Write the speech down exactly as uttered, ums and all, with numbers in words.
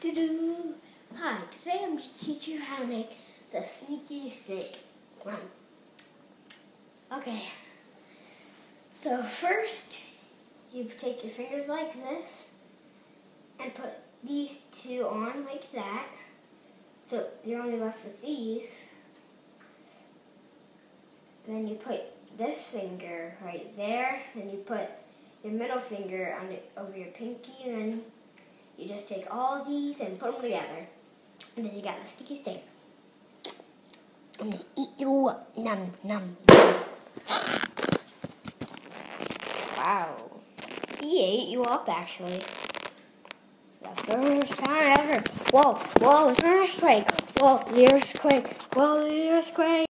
Do-do. Hi, today I'm going to teach you how to make the sneaky stick one. Okay, so first you take your fingers like this and put these two on like that. So you're only left with these. And then you put this finger right there. Then you put your middle finger on it over your pinky, and then you just take all these and put them together. And then you got the sticky stick. I'm gonna eat you up. Num, num, num. Wow. He ate you up, actually. The first time ever. Whoa, whoa, the earthquake. Whoa, the earthquake. Whoa, the earthquake.